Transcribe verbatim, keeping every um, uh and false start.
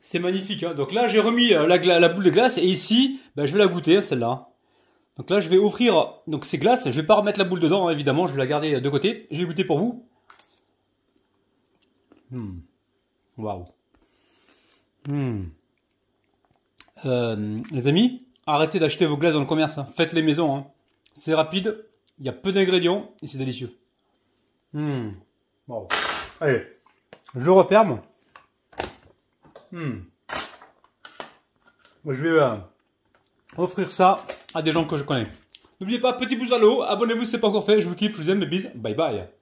C'est magnifique. Hein. Donc là, j'ai remis euh, la, la boule de glace et ici, ben, je vais la goûter, celle-là. Donc là, je vais offrir donc ces glaces. Je vais pas remettre la boule dedans, hein, évidemment. Je vais la garder de côté. Je vais goûter pour vous. Hmm. Waouh. Hmm. Euh, les amis, arrêtez d'acheter vos glaces dans le commerce. Hein. Faites les maisons. Hein. C'est rapide. Il y a peu d'ingrédients et c'est délicieux. Hmm. Wow. Allez, je referme. Hmm. Je vais euh, offrir ça à des gens que je connais. N'oubliez pas, petit pouce à l'eau, abonnez-vous si ce n'est pas encore fait. Je vous kiffe, je vous aime, mes bises. Bye bye.